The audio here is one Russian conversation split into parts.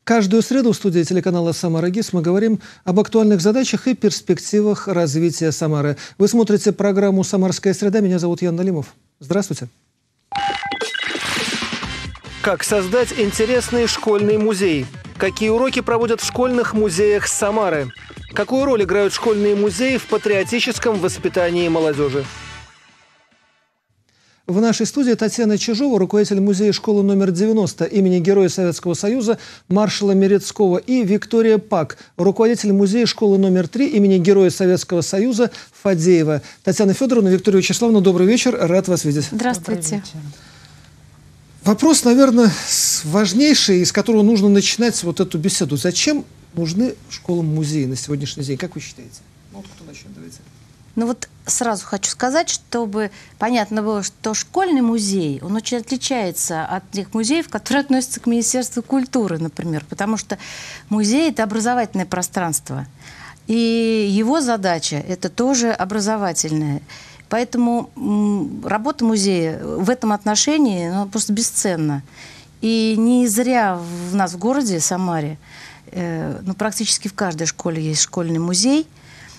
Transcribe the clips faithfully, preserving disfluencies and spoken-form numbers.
Каждую среду в студии телеканала «Самара ГИС» мы говорим об актуальных задачах и перспективах развития Самары. Вы смотрите программу «Самарская среда». Меня зовут Ян Налимов. Здравствуйте. Как создать интересный школьный музей? Какие уроки проводят в школьных музеях Самары? Какую роль играют школьные музеи в патриотическом воспитании молодежи? В нашей студии Татьяна Чижова, руководитель музея школы номер девяносто имени Героя Советского Союза маршала Мерецкого, и Виктория Пак, руководитель музея школы номер три имени Героя Советского Союза Фадеева. Татьяна Федоровна, Виктория Вячеславовна, добрый вечер, рад вас видеть. Здравствуйте. Вопрос, наверное, важнейший, из которого нужно начинать вот эту беседу. Зачем нужны школам-музеи на сегодняшний день? Как вы считаете? Ну, вот кто начнет, давайте. Ну вот сразу хочу сказать, чтобы понятно было, что школьный музей, он очень отличается от тех музеев, которые относятся к Министерству культуры, например, потому что музей – это образовательное пространство, и его задача – это тоже образовательная. Поэтому работа музея в этом отношении ну, просто бесценна. И не зря в нас в городе Самаре, э, ну, практически в каждой школе есть школьный музей,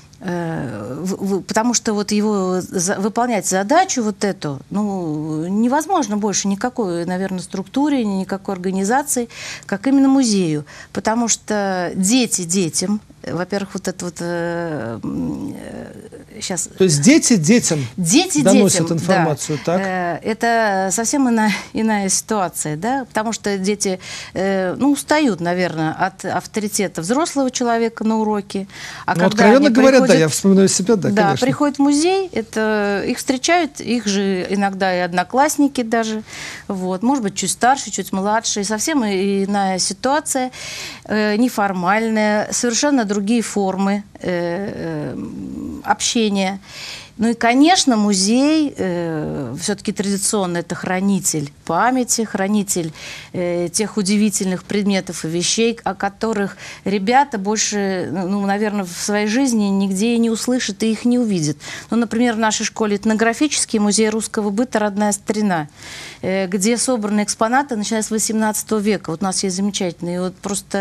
потому что вот его выполнять задачу вот эту, ну, невозможно больше никакой, наверное, структуре, никакой организации, как именно музею. Потому что дети детям, во-первых, вот это вот э, сейчас... То есть дети детям дети доносят детям, информацию, да, так? Э, это совсем иная, иная ситуация, да, потому что дети, э, ну, устают, наверное, от авторитета взрослого человека на уроке. А ну, когда откровенно говоря, приходят, да, я вспоминаю себя, да, да, конечно. приходят в музей, это их встречают, их же иногда и одноклассники даже, вот, может быть, чуть старше, чуть младше, совсем иная ситуация, э, неформальная, совершенно другие формы э, э, общения. Ну и, конечно, музей э, все-таки традиционно это хранитель памяти, хранитель э, тех удивительных предметов и вещей, о которых ребята больше, ну, наверное, в своей жизни нигде и не услышат и их не увидят. Ну, например, в нашей школе этнографический музей русского быта «Родная старина», э, где собраны экспонаты, начиная с восемнадцатого века. Вот у нас есть замечательный, вот просто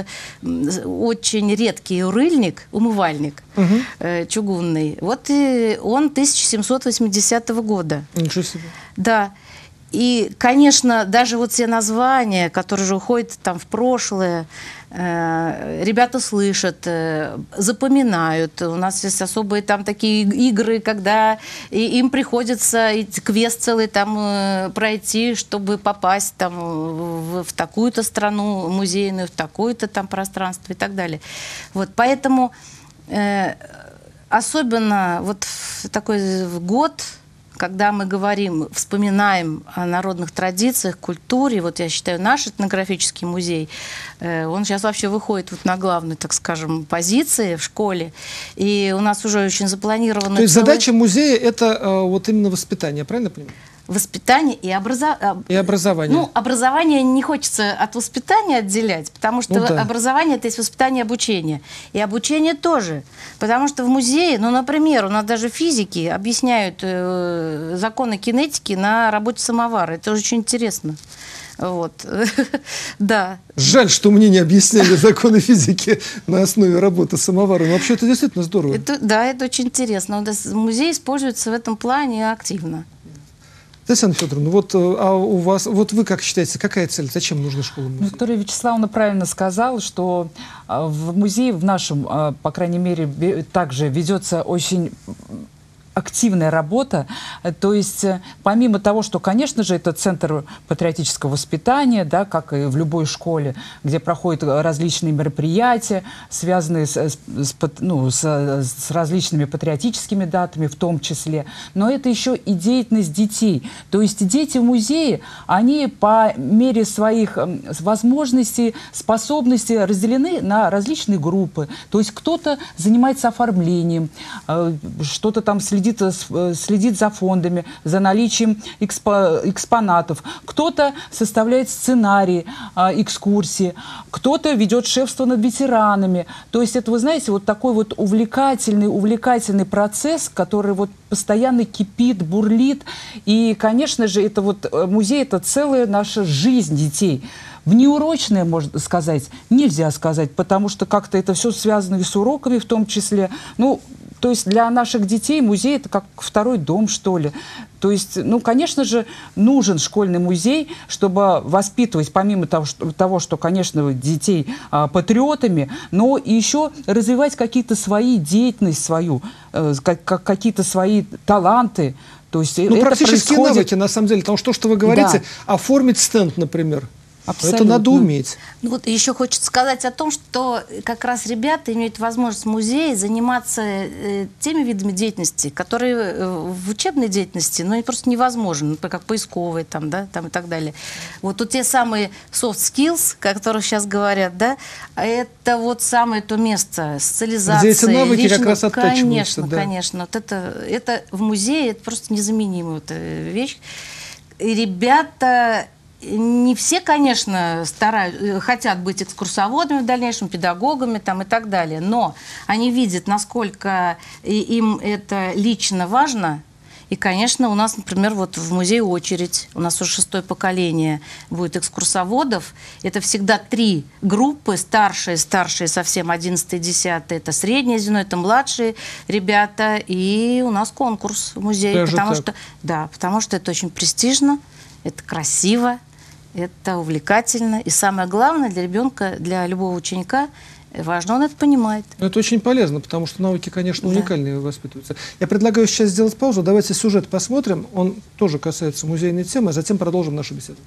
очень редкий урыльник, умывальник угу. э, чугунный. Вот и он тысяча семьсот восьмидесятого года. Ничего себе. Да. И, конечно, даже вот все названия, которые уже уходят там в прошлое, э, ребята слышат, э, запоминают. У нас есть особые там такие игры, когда и, им приходится квест целый там э, пройти, чтобы попасть там в, в такую-то страну музейную, в такое-то там пространство и так далее. Вот, поэтому э, особенно вот в такой год, когда мы говорим, вспоминаем о народных традициях, культуре, вот я считаю, наш этнографический музей, э, он сейчас вообще выходит вот на главной, так скажем, позиции в школе, и у нас уже очень запланировано... То есть целый... задача музея – это э, вот именно воспитание, правильно понимаю? Воспитание и, образо... и образование. Ну, образование не хочется от воспитания отделять, потому что ну, да. образование – это есть воспитание и обучение. И обучение тоже. Потому что в музее, ну, например, у нас даже физики объясняют э, законы кинетики на работе самовара. Это очень интересно. Вот. Да. Жаль, что мне не объясняли законы физики на основе работы самовара. Но вообще это действительно здорово. Это, да, это очень интересно. Музей используется в этом плане активно. Татьяна Федоровна, вот, а у вас, вот вы как считаете, какая цель, зачем нужны школы-музеи? Виктория Вячеславовна правильно сказала, что в музее, в нашем, по крайней мере, также ведется очень активная работа, то есть помимо того, что, конечно же, это центр патриотического воспитания, да, как и в любой школе, где проходят различные мероприятия, связанные с, с, ну, с, с различными патриотическими датами в том числе, но это еще и деятельность детей. То есть дети в музее, они по мере своих возможностей, способностей разделены на различные группы. То есть кто-то занимается оформлением, что-то там следит следит за фондами, за наличием экспо экспонатов. Кто-то составляет сценарии, э, экскурсии, кто-то ведет шефство над ветеранами. То есть это, вы знаете, вот такой вот увлекательный, увлекательный процесс, который вот постоянно кипит, бурлит. И, конечно же, это вот музей – это целая наша жизнь детей. Внеурочное, можно сказать, нельзя сказать, потому что как-то это все связано и с уроками в том числе. Ну, то есть для наших детей музей – это как второй дом, что ли. То есть, ну, конечно же, нужен школьный музей, чтобы воспитывать, помимо того, что, того, что конечно, детей а, патриотами, но и еще развивать какие-то свои деятельность свою, э, как, как, какие-то свои таланты. То есть, ну, это практические происходит... навыки, на самом деле, потому что то, что вы говорите, да. Оформить стенд, например. Абсолютно. Это надо уметь. Ну, вот еще хочется сказать о том, что как раз ребята имеют возможность в музее заниматься э, теми видами деятельности, которые э, в учебной деятельности, ну, просто невозможно, например, как поисковые там, да, там и так далее. Вот тут те самые soft skills, о которых сейчас говорят, да, это вот самое то место, социализация. Где эти навыки личного, как раз оттачиваются. Конечно, да. конечно. Вот это, это в музее это просто незаменимая вот вещь. И ребята... Не все, конечно, стараются, хотят быть экскурсоводами в дальнейшем, педагогами там, и так далее, но они видят, насколько им это лично важно. И, конечно, у нас, например, вот в музее очередь, у нас уже шестое поколение будет экскурсоводов. Это всегда три группы, старшие, старшие совсем, одиннадцатый, десятый, это среднее звено, это младшие ребята. И у нас конкурс в музее, Даже потому так. что, да, потому что это очень престижно, это красиво. Это увлекательно. И самое главное для ребенка, для любого ученика, важно, он это понимает. Это очень полезно, потому что науки, конечно, уникальные да. воспитываются. Я предлагаю сейчас сделать паузу. Давайте сюжет посмотрим. Он тоже касается музейной темы, а затем продолжим нашу беседу.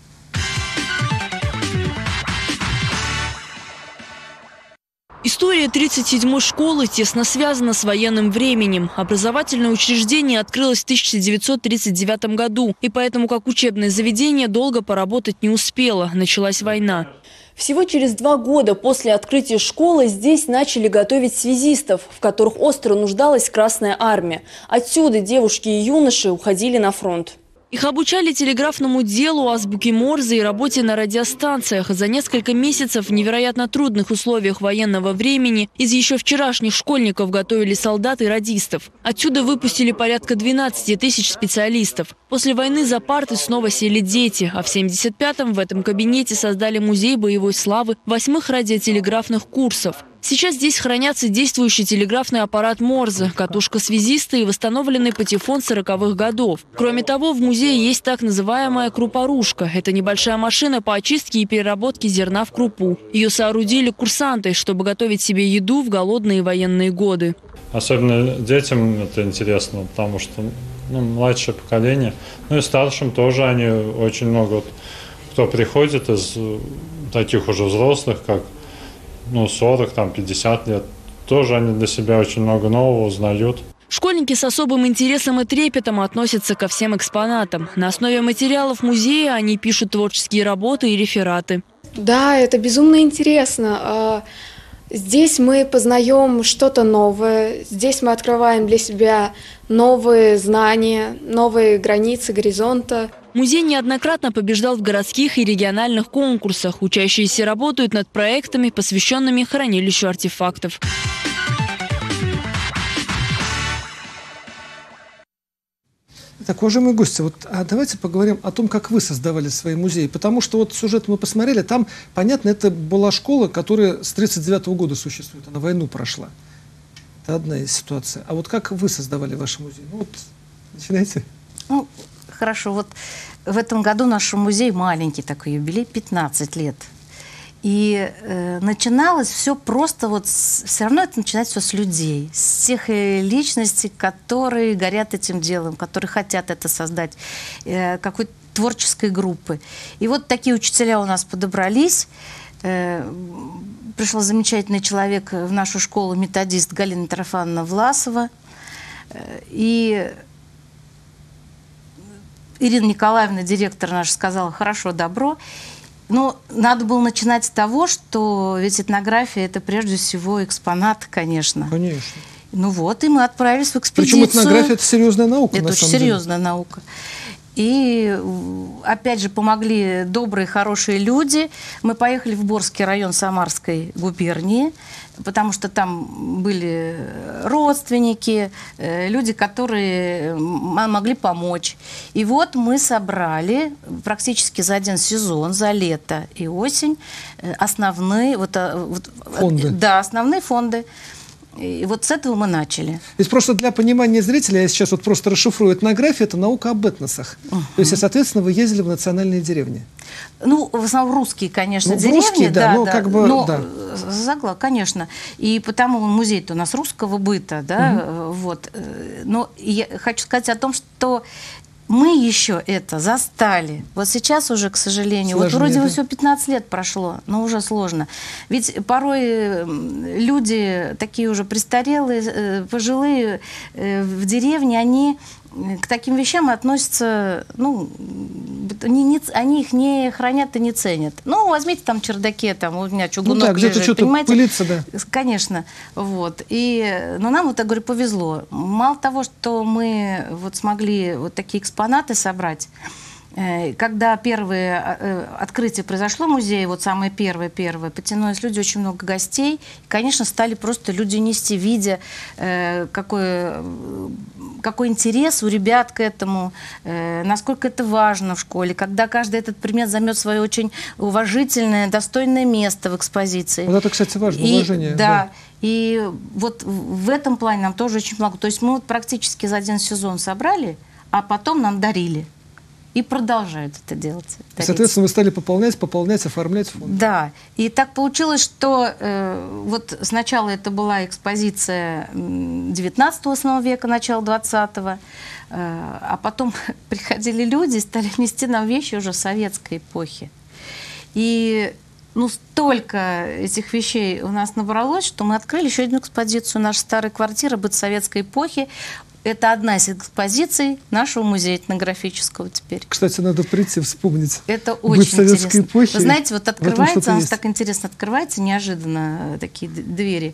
История тридцать седьмой школы тесно связана с военным временем. Образовательное учреждение открылось в тысяча девятьсот тридцать девятом году, и поэтому как учебное заведение долго поработать не успело. Началась война. Всего через два года после открытия школы здесь начали готовить связистов, в которых остро нуждалась Красная Армия. Отсюда девушки и юноши уходили на фронт. Их обучали телеграфному делу, азбуке Морзе и работе на радиостанциях. За несколько месяцев в невероятно трудных условиях военного времени из еще вчерашних школьников готовили солдат и радистов. Отсюда выпустили порядка двенадцати тысяч специалистов. После войны за парты снова сели дети, а в семьдесят пятом в этом кабинете создали музей боевой славы восьмых радиотелеграфных курсов. Сейчас здесь хранятся действующий телеграфный аппарат Морзе, катушка связиста и восстановленный патефон сороковых годов. Кроме того, в музее есть так называемая крупорушка. Это небольшая машина по очистке и переработке зерна в крупу. Ее соорудили курсанты, чтобы готовить себе еду в голодные военные годы. Особенно детям это интересно, потому что ну, младшее поколение, ну и старшим тоже они очень много, кто приходит из таких уже взрослых, как ну, сорок, там, пятьдесят лет, тоже они для себя очень много нового узнают. Школьники с особым интересом и трепетом относятся ко всем экспонатам. На основе материалов музея они пишут творческие работы и рефераты. Да, это безумно интересно. Здесь мы познаем что-то новое, здесь мы открываем для себя новые знания, новые границы горизонта. Музей неоднократно побеждал в городских и региональных конкурсах. Учащиеся работают над проектами, посвященными хранилищу артефактов. Так, уважаемые гости, вот, а давайте поговорим о том, как вы создавали свои музеи. Потому что вот сюжет мы посмотрели, там, понятно, это была школа, которая с тридцать девятого года существует, она войну прошла. Это одна ситуация. А вот как вы создавали ваши музеи? Ну вот, начинайте. Ну, хорошо, вот в этом году наш музей маленький такой юбилей, пятнадцать лет. И э, начиналось все просто, вот с, все равно это начинается все с людей, с тех э, личностей, которые горят этим делом, которые хотят это создать, э, какой-то творческой группы. И вот такие учителя у нас подобрались. Э, пришел замечательный человек в нашу школу, методист Галина Трофановна Власова. Э, и Ирина Николаевна, директор наш, сказала: хорошо, добро. Но надо было начинать с того, что ведь этнография – это прежде всего экспонат, конечно. Конечно. Ну вот, и мы отправились в экспедицию. Причем этнография – это серьезная наука, это на очень самом деле. серьезная наука. И опять же помогли добрые, хорошие люди. Мы поехали в Борский район Самарской губернии, потому что там были родственники, люди, которые могли помочь. И вот мы собрали практически за один сезон, за лето и осень, основные вот, вот, фонды. Да, основные фонды. И вот с этого мы начали. То есть просто для понимания зрителя, я сейчас вот просто расшифрую этнографию, это наука об этносах. Uh-huh. То есть, соответственно, вы ездили в национальные деревни. Ну, в основном русские, конечно, ну, деревни. Русские, да, да, ну, да. Как бы, но, да. Загла, конечно. И потому музей-то у нас русского быта, да, uh-huh. вот. Но я хочу сказать о том, что мы еще это застали. Вот сейчас уже, к сожалению, сложнее, вот вроде да? всего пятнадцать лет прошло, но уже сложно. Ведь порой люди такие уже престарелые, пожилые в деревне, они к таким вещам относятся, ну, не, не, они их не хранят и не ценят. Ну, возьмите там чердаке, там у меня чугунок ну, да, где-то что-то пылится, да. Конечно, вот. И, но нам, вот, я говорю, повезло. Мало того, что мы вот смогли вот такие экспонаты собрать, когда первое открытие произошло музея, вот самое первое-первое, потянулись люди, очень много гостей. И, конечно, стали просто люди нести, видя, какой, какой интерес у ребят к этому, насколько это важно в школе, когда каждый этот предмет займет свое очень уважительное, достойное место в экспозиции. Вот это, кстати, важно, и, уважение. Да. да. И вот в этом плане нам тоже очень много. То есть мы вот практически за один сезон собрали, а потом нам дарили. И продолжают это делать. И, соответственно, вы стали пополнять, пополнять, оформлять фонд. Да. И так получилось, что э, вот сначала это была экспозиция девятнадцатого века, начала двадцатого, э, а потом приходили люди и стали нести нам вещи уже советской эпохи. И ну, столько этих вещей у нас набралось, что мы открыли еще одну экспозицию. Наша старая квартира, быт советской эпохи. Это одна из экспозиций нашего музея этнографического теперь. Кстати, надо прийти, вспомнить. Это очень интересно. Эпохи. Вы знаете, вот открывается, у нас так интересно открывается, неожиданно такие двери.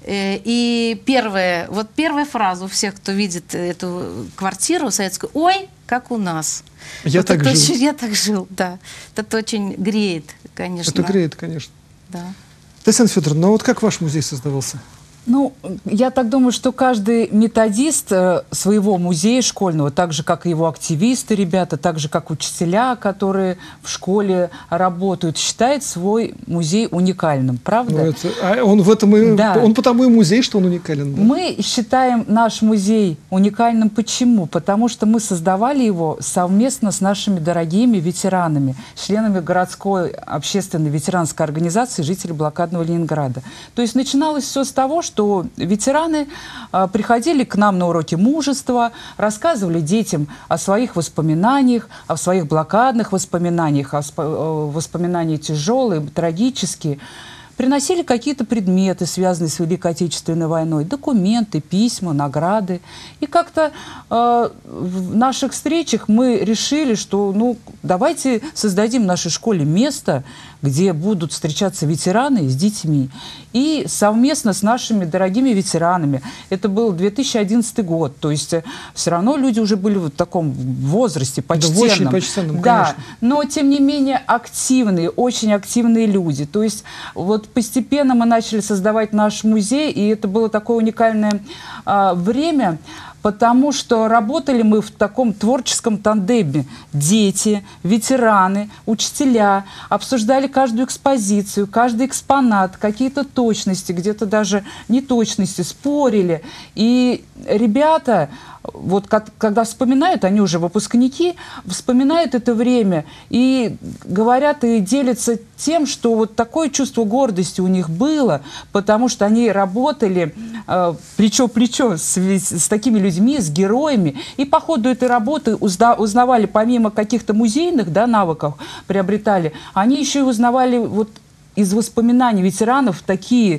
И первая, вот первая фраза у всех, кто видит эту квартиру советскую, ой, как у нас. Я вот так жил. Очень, я так жил, да. Это очень греет, конечно. Это греет, конечно. Да. Татьяна Федоровна, ну вот как ваш музей создавался? Ну, я так думаю, что каждый методист своего музея школьного, так же, как и его активисты, ребята, так же, как учителя, которые в школе работают, считает свой музей уникальным, правда? Ну, это, а он в этом и, да. он потому и музей, что он уникален. Да? Мы считаем наш музей уникальным. Почему? Потому что мы создавали его совместно с нашими дорогими ветеранами, членами городской общественной ветеранской организации «Жители блокадного Ленинграда». То есть начиналось все с того, что что ветераны а, приходили к нам на уроки мужества, рассказывали детям о своих воспоминаниях, о своих блокадных воспоминаниях, о, о воспоминаниях тяжелые, трагические. Приносили какие-то предметы, связанные с Великой Отечественной войной, документы, письма, награды. И как-то э, в наших встречах мы решили, что ну, давайте создадим в нашей школе место, где будут встречаться ветераны с детьми. И совместно с нашими дорогими ветеранами, это был две тысячи одиннадцатый год, то есть все равно люди уже были в таком возрасте почтенном. Да, очень почтенном, да, конечно. Но тем не менее активные, очень активные люди. То есть вот постепенно мы начали создавать наш музей, и это было такое уникальное а, время, потому что работали мы в таком творческом тандеме. Дети, ветераны, учителя обсуждали каждую экспозицию, каждый экспонат, какие-то точности, где-то даже неточности, спорили. И ребята, вот как, когда вспоминают, они уже выпускники, вспоминают это время и говорят и делятся тем, что вот такое чувство гордости у них было, потому что они работали э, плечо-плечо с, с такими людьми, с героями, и по ходу этой работы узна, узнавали, помимо каких-то музейных да, навыков приобретали, они еще и узнавали вот из воспоминаний ветеранов такие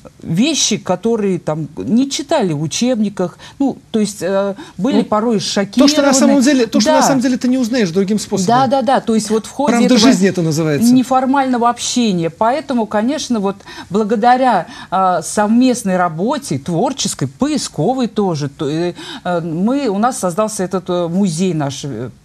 вещи, которые там не читали в учебниках, ну, то есть э, были ну, порой шокированы. То, что на самом деле, то, да. что на самом деле ты не узнаешь другим способом. Да, да, да, то есть вот в ходе Правда жизни это называется. Неформального общения. Поэтому, конечно, вот благодаря э, совместной работе, творческой, поисковой тоже, то, э, мы, у нас создался этот э, музей наш,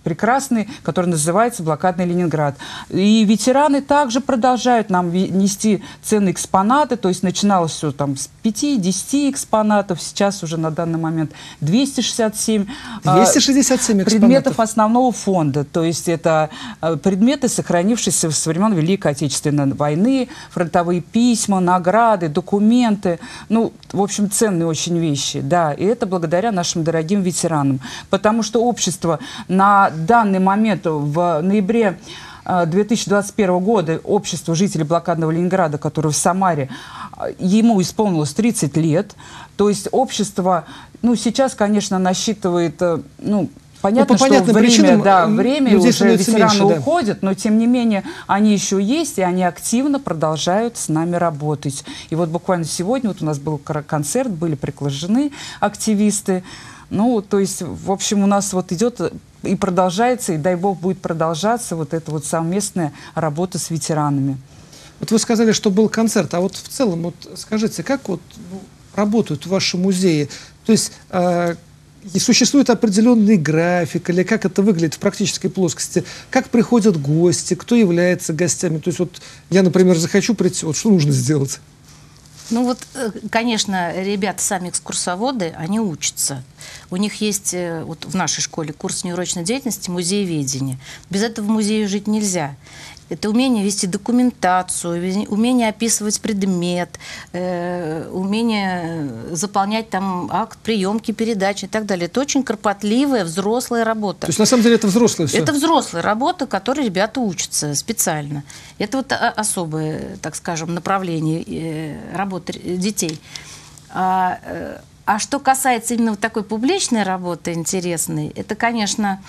прекрасный, который называется «Блокадный Ленинград». И ветераны также продолжают нам нести ценные экспонаты, то есть начиналось все там с пяти-десяти экспонатов, сейчас уже на данный момент двести шестьдесят семь, двести шестьдесят семь предметов основного фонда, то есть это предметы, сохранившиеся со времен Великой Отечественной войны, фронтовые письма, награды, документы, ну, в общем, ценные очень вещи, да, и это благодаря нашим дорогим ветеранам, потому что общество на данный момент в ноябре две тысячи двадцать первого года общество жителей блокадного Ленинграда, которое в Самаре, ему исполнилось тридцать лет, то есть общество, ну, сейчас, конечно, насчитывает, ну, понятно, ну, по что время, причинам, да, время уже ветераны меньше, да. уходят, но тем не менее они еще есть, и они активно продолжают с нами работать. И вот буквально сегодня вот у нас был концерт, были приглашены активисты. Ну, то есть, в общем, у нас вот идет и продолжается, и дай бог будет продолжаться вот эта вот совместная работа с ветеранами. Вот вы сказали, что был концерт, а вот в целом, вот скажите, как вот ну, работают ваши музеи? То есть э, существует определенный график, или как это выглядит в практической плоскости? Как приходят гости, кто является гостями? То есть вот я, например, захочу прийти, вот что нужно сделать? Ну вот, конечно, ребята сами экскурсоводы, они учатся. У них есть вот в нашей школе курс неурочной деятельности музееведения. Без этого в музее жить нельзя. Это умение вести документацию, умение описывать предмет, э, умение заполнять там акт приемки, передачи и так далее. Это очень кропотливая взрослая работа. То есть на самом деле это взрослая все? Это взрослая работа, которой ребята учатся специально. Это вот особое, так скажем, направление работы детей. А, а что касается именно вот такой публичной работы интересной, это, конечно,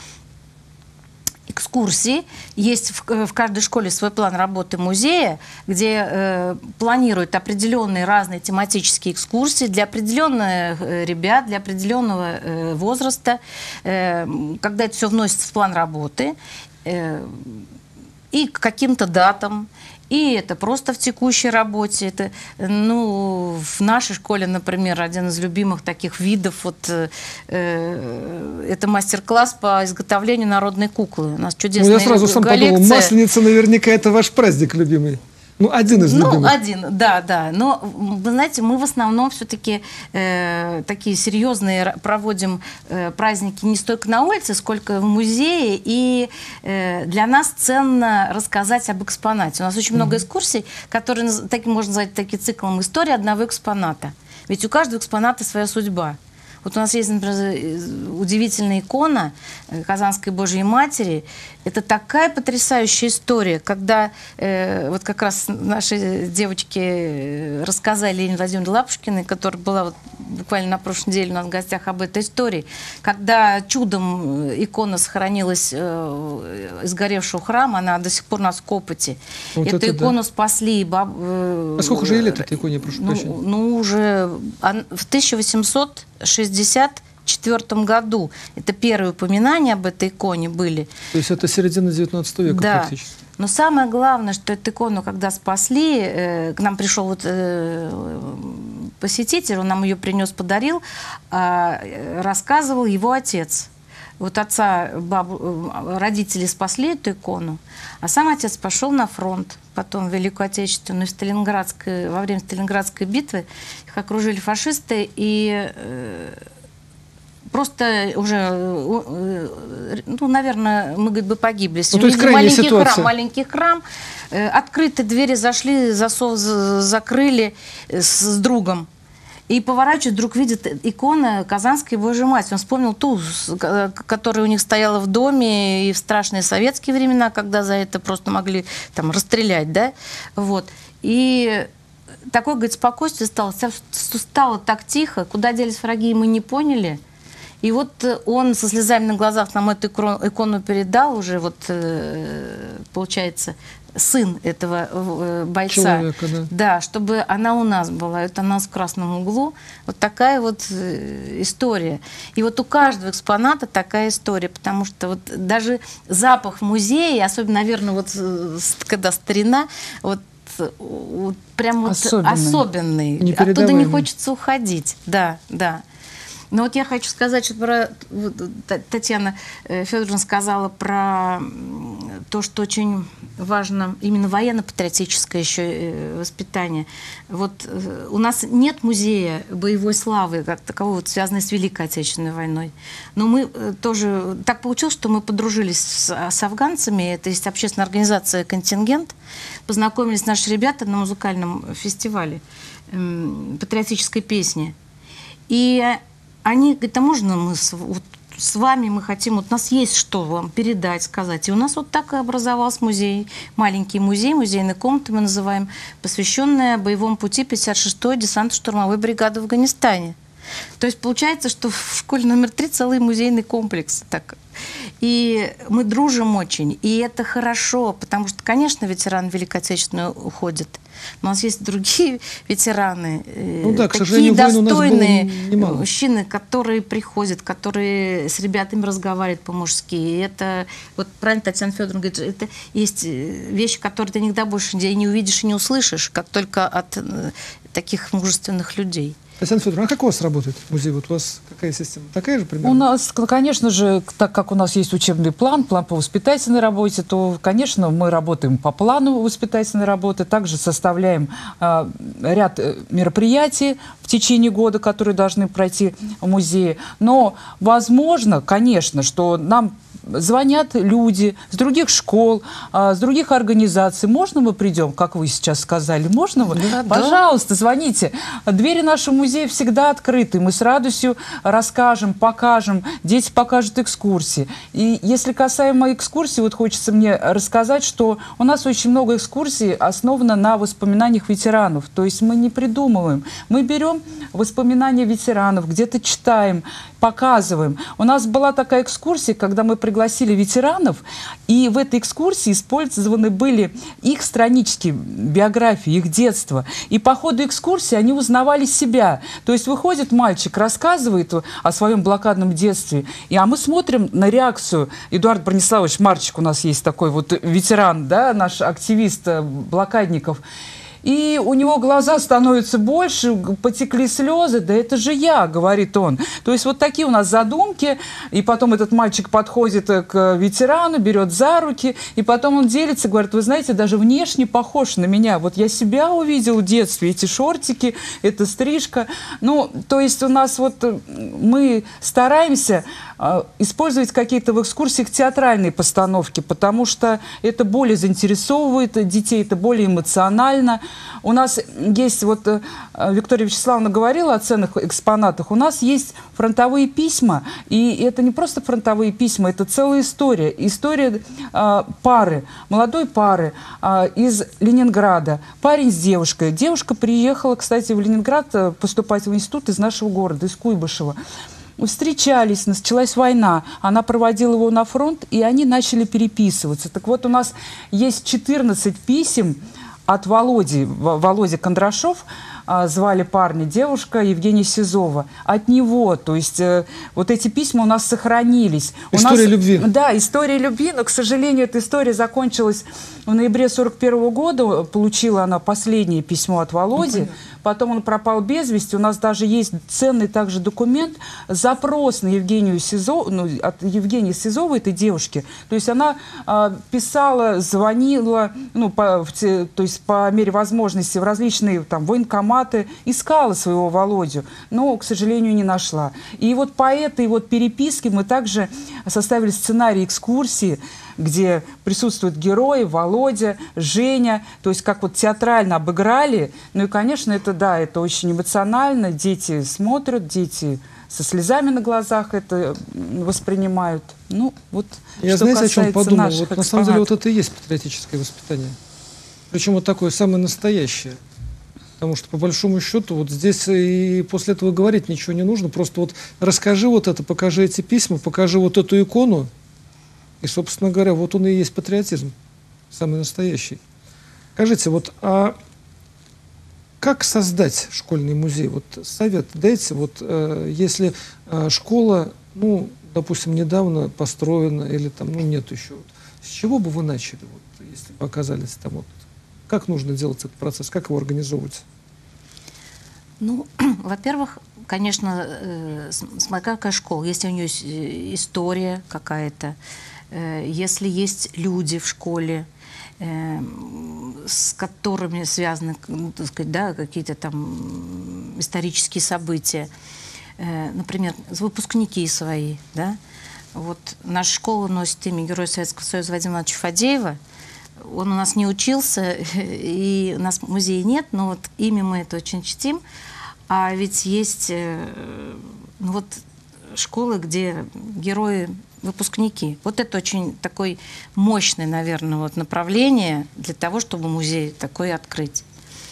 экскурсии. Есть в, в каждой школе свой план работы музея, где э, планируют определенные разные тематические экскурсии для определенных э, ребят, для определенного э, возраста, э, когда это все вносится в план работы, э, и к каким-то датам. И это просто в текущей работе. Это, ну, в нашей школе, например, один из любимых таких видов, вот, э, это мастер-класс по изготовлению народной куклы. У нас чудесная коллекция. Ну, я сразу сам подумал, Масленица наверняка это ваш праздник любимый. Ну, один из любимых. Ну, один, да, да. Но, вы знаете, мы в основном все-таки э, такие серьезные проводим э, праздники не столько на улице, сколько в музее. И э, для нас ценно рассказать об экспонате. У нас очень mm-hmm. много экскурсий, которые, так, можно назвать таким циклом «История одного экспоната». Ведь у каждого экспоната своя судьба. Вот у нас есть, например, удивительная икона Казанской Божьей Матери. Это такая потрясающая история, когда э, вот как раз наши девочки рассказали Елене Владимировне Лапушкиной, которая была вот буквально на прошлой неделе у нас в гостях, об этой истории, когда чудом икона сохранилась э, из горевшего храма, она до сих пор у нас в Копоте. Вот Эту это икону да. спасли. Баб, э, а сколько же лет этой иконе, прошу ну, прощения? Ну, уже в тысяча восемьсот шестьдесят четвёртом году. Это первые упоминания об этой иконе были. То есть это середина девятнадцатого века да. практически. Но самое главное, что эту икону, когда спасли, э, к нам пришел вот, э, посетитель, он нам ее принес, подарил, э, рассказывал его отец. Вот отца, бабу, родители спасли эту икону, а сам отец пошел на фронт, потом в Великую Отечественную, в Сталинградской, во время Сталинградской битвы их окружили фашисты, и э, просто уже, ну, наверное, мы, говорит, бы погибли. Ну, то есть маленький ситуация. храм, маленький храм, э, открыты двери, зашли, засов закрыли с, с другом. И поворачивает, вдруг видит икона Казанской Божьей Матери. Он вспомнил ту, которая у них стояла в доме и в страшные советские времена, когда за это просто могли там расстрелять, да, вот. И такое, говорит, спокойствие стало, стало так тихо, куда делись враги, мы не поняли. И вот он со слезами на глазах нам эту икону передал уже, вот, получается, сын этого бойца. Человека, да. Да, чтобы она у нас была. Это у нас в красном углу. Вот такая вот история. И вот у каждого экспоната такая история, потому что вот даже запах в музее, особенно, наверное, вот когда старина, вот вот прям вот особенный. особенный. Оттуда не хочется уходить. Да, да. Но вот я хочу сказать, что про... Вот, Татьяна Федоровна сказала про то, что очень важно именно военно-патриотическое еще воспитание. Вот у нас нет музея боевой славы, как такового, вот, связанной с Великой Отечественной войной. Но мы тоже... Так получилось, что мы подружились с, с афганцами. Это есть общественная организация «Контингент». Познакомились наши ребята на музыкальном фестивале э, патриотической песни. И они говорят, а можно мы с, вот, с вами, мы хотим, вот у нас есть что вам передать, сказать. И у нас вот так и образовался музей, маленький музей, музейной комнаты мы называем, посвященная боевому пути пятьдесят шестой десантно-штурмовой бригады в Афганистане. То есть получается, что в школе номер три целый музейный комплекс. Так. И мы дружим очень, и это хорошо, потому что, конечно, ветераны Великой Отечественной уходят. Но у нас есть другие ветераны, ну, да, такие достойные мужчины, которые приходят, которые с ребятами разговаривают по-мужски. И это, вот правильно Татьяна Федоровна говорит, это есть вещи, которые ты никогда больше не увидишь и не услышишь, как только от таких мужественных людей. Татьяна Федоровна, а как у вас работает музей? Вот у вас какая система? Такая же примерно? У нас, конечно же, так как у нас есть учебный план, план по воспитательной работе, то, конечно, мы работаем по плану воспитательной работы, также составляем э, ряд мероприятий в течение года, которые должны пройти в музее. Но возможно, конечно, что нам звонят люди с других школ, с других организаций. Можно мы придем, как вы сейчас сказали? Можно вы? Да, пожалуйста, да. Звоните. Двери нашего музея всегда открыты. Мы с радостью расскажем, покажем. Дети покажут экскурсии. И если касаемо экскурсий, вот хочется мне рассказать, что у нас очень много экскурсий основано на воспоминаниях ветеранов. То есть мы не придумываем. Мы берем воспоминания ветеранов, где-то читаем, показываем. У нас была такая экскурсия, когда мы пригласили ветеранов, и в этой экскурсии использованы были их странички, биографии, их детство. И по ходу экскурсии они узнавали себя. То есть выходит мальчик, рассказывает о своем блокадном детстве, и, а мы смотрим на реакцию. Эдуард Брониславович Марчик у нас есть такой вот ветеран, да, наш активист блокадников. И у него глаза становятся больше, потекли слезы. Да это же я, говорит он. То есть вот такие у нас задумки. И потом этот мальчик подходит к ветерану, берет за руки. И потом он делится, говорит, вы знаете, даже внешне похож на меня. Вот я себя увидел в детстве, эти шортики, эта стрижка. Ну, то есть у нас вот мы стараемся использовать какие-то в экскурсиях театральные постановки, потому что это более заинтересовывает детей, это более эмоционально. У нас есть, вот Виктория Вячеславовна говорила о ценных экспонатах, у нас есть фронтовые письма, и это не просто фронтовые письма, это целая история. История э, пары, молодой пары э, из Ленинграда, парень с девушкой. Девушка приехала, кстати, в Ленинград поступать в институт из нашего города, из Куйбышева. Встречались, началась война, она проводила его на фронт, и они начали переписываться. Так вот, у нас есть четырнадцать писем от Володи, Володя Кондрашов, звали парня, девушка Евгения Сизова. От него, то есть э, вот эти письма у нас сохранились. История у нас, любви. Да, история любви, но, к сожалению, эта история закончилась в ноябре сорок первого года. Получила она последнее письмо от Володи. Ну, потом он пропал без вести. У нас даже есть ценный также документ, запрос на Евгению Сизову, ну, от Евгении Сизовой, этой девушки. То есть она э, писала, звонила, ну, по, в, то есть по мере возможности в различные там военкоматы, искала своего Володю, но, к сожалению, не нашла. И вот по этой вот переписке мы также составили сценарий экскурсии, где присутствуют герои, Володя, Женя, то есть как вот театрально обыграли. Ну и, конечно, это, да, это очень эмоционально, дети смотрят, дети со слезами на глазах это воспринимают. Ну, вот, я, что знаете, о чем подумал? Вот, экспонатов. на самом деле вот это и есть патриотическое воспитание. Причем вот такое самое настоящее. Потому что, по большому счету, вот здесь и после этого говорить ничего не нужно. Просто вот расскажи вот это, покажи эти письма, покажи вот эту икону. И, собственно говоря, вот он и есть патриотизм, самый настоящий. Скажите, вот а как создать школьный музей? Вот совет дайте, вот э, если э, школа, ну, допустим, недавно построена или там, ну, нет еще. Вот, с чего бы вы начали, вот, если бы оказались там вот? Как нужно делать этот процесс? Как его организовывать? Ну, во-первых, конечно, э, смотря какая школа. Если у нее есть история какая-то, э, если есть люди в школе, э, с которыми связаны, ну, так сказать, да, какие-то там исторические события. Э, например, выпускники свои, да. Вот наша школа носит имя Героя Советского Союза Вадима Ивановича Фадеева. Он у нас не учился, и у нас музея нет, но вот имя мы это очень чтим. А ведь есть ну, вот, школы, где герои выпускники. Вот это очень такое мощное, наверное, вот направление для того, чтобы музей такой открыть.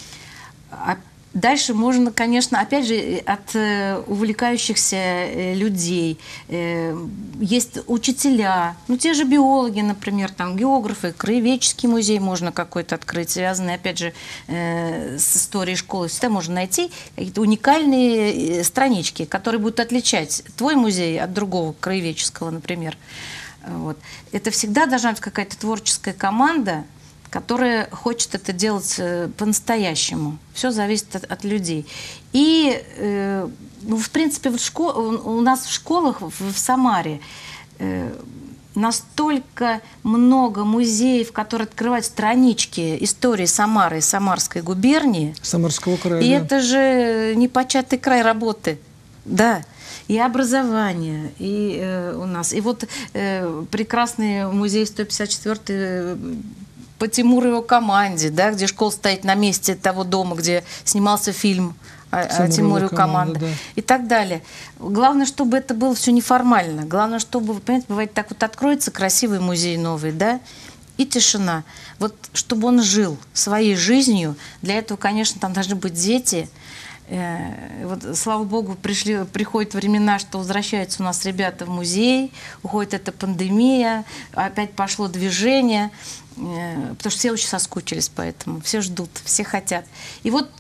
А дальше можно, конечно, опять же, от э, увлекающихся э, людей. Э, есть учителя, ну, те же биологи, например, там, географы, краеведческий музей можно какой-то открыть, связанный, опять же, э, с историей школы. Всегда можно найти какие-то уникальные странички, которые будут отличать твой музей от другого, краеведческого, например. Вот. Это всегда должна быть какая-то творческая команда, которая хочет это делать э, по-настоящему. Все зависит от, от людей. И, э, ну, в принципе, вот школ, у нас в школах в, в Самаре э, настолько много музеев, которые открывают странички истории Самары и Самарской губернии. Самарского края, И да. это же непочатый край работы. Да. И образование, и э, у нас. И вот э, прекрасный музей сто пятьдесят четвёртый по Тимуру и его команде, да, где школа стоит на месте того дома, где снимался фильм о, о Тимуре и его команде, да. И так далее. Главное, чтобы это было все неформально. Главное, чтобы, вы понимаете, бывает так вот откроется красивый музей новый, да, и тишина. Вот чтобы он жил своей жизнью, для этого, конечно, там должны быть дети. Вот, слава богу, пришли, приходят времена, что возвращаются у нас ребята в музей, уходит эта пандемия, опять пошло движение, потому что все очень соскучились по этому, все ждут, все хотят. И вот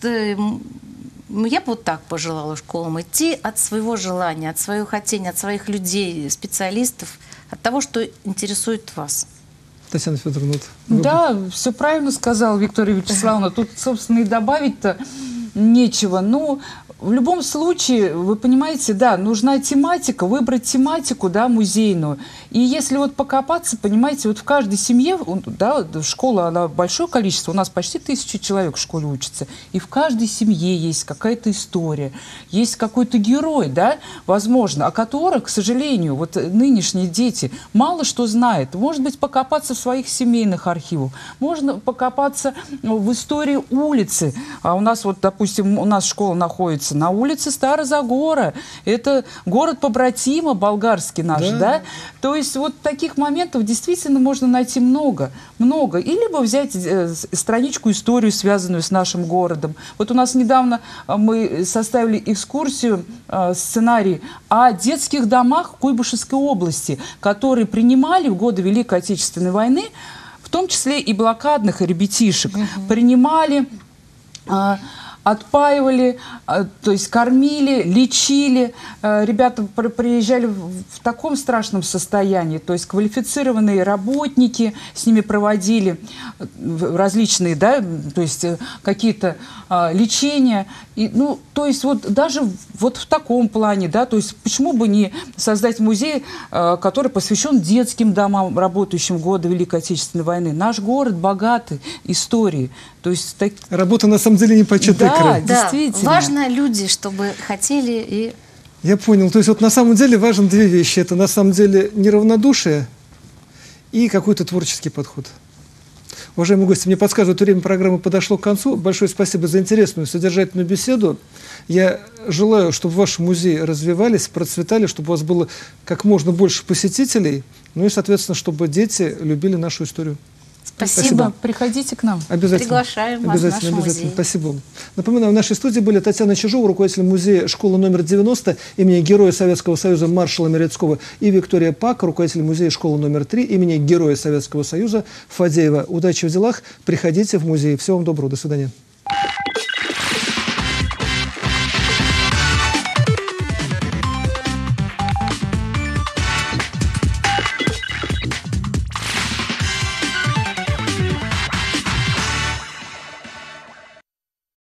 ну, я бы вот так пожелала школам идти от своего желания, от своего хотения, от своих людей, специалистов, от того, что интересует вас. Татьяна Федоровна. Да, все правильно сказала Виктория Вячеславовна. Тут, собственно, и добавить-то нечего. Но в любом случае, вы понимаете, да, нужна тематика, выбрать тематику, да, музейную. И если вот покопаться, понимаете, вот в каждой семье, да, школа, она большое количество, у нас почти тысяча человек в школе учатся, и в каждой семье есть какая-то история, есть какой-то герой, да, возможно, о которых, к сожалению, вот нынешние дети мало что знают. Может быть, покопаться в своих семейных архивах, можно покопаться в истории улицы. А у нас вот, допустим, у нас школа находится на улице Старозагора. Это город побратима болгарский наш, да. да? То есть вот таких моментов действительно можно найти много, много. И либо взять э, страничку, историю, связанную с нашим городом. Вот у нас недавно мы составили экскурсию, э, сценарий о детских домах Куйбышевской области, которые принимали в годы Великой Отечественной войны, в том числе и блокадных, и ребятишек, uh-huh. принимали... Э, отпаивали, то есть кормили, лечили. Ребята приезжали в таком страшном состоянии, то есть квалифицированные работники с ними проводили различные, да, то есть какие-то лечения. И, ну, то есть вот даже вот в таком плане, да, то есть почему бы не создать музей, который посвящен детским домам, работающим в годы Великой Отечественной войны. Наш город богатый историей. То есть так... Работа на самом деле не початый да, край. Да, действительно. важно люди, чтобы хотели и... Я понял. То есть вот на самом деле важны две вещи. Это на самом деле неравнодушие и какой-то творческий подход. Уважаемые гости, мне подсказывают, время программы подошло к концу. Большое спасибо за интересную, содержательную беседу. Я желаю, чтобы ваши музеи развивались, процветали, чтобы у вас было как можно больше посетителей, ну и, соответственно, чтобы дети любили нашу историю. Спасибо. Спасибо. Приходите к нам. Обязательно. Приглашаем вас обязательно, в наш обязательно. музей. Спасибо вам. Напоминаю, в нашей студии были Татьяна Чижова, руководитель музея школы номер девяносто имени Героя Советского Союза маршала Мерецкого, и Виктория Пак, руководитель музея школы номер три имени Героя Советского Союза Фадеева. Удачи в делах. Приходите в музей. Всего вам доброго. До свидания.